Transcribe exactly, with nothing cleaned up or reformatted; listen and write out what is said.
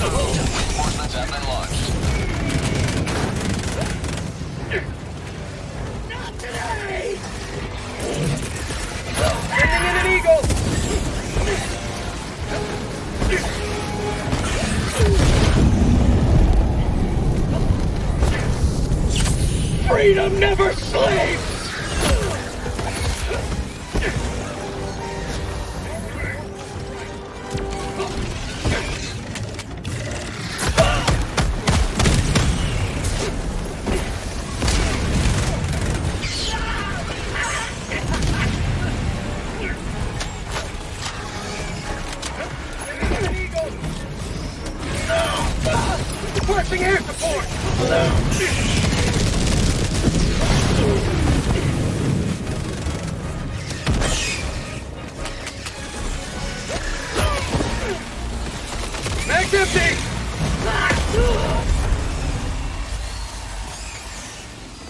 Reinforcements have been launched. Not today! Sending in an eagle! Freedom never sleeps! Requesting air support! Mag's empty!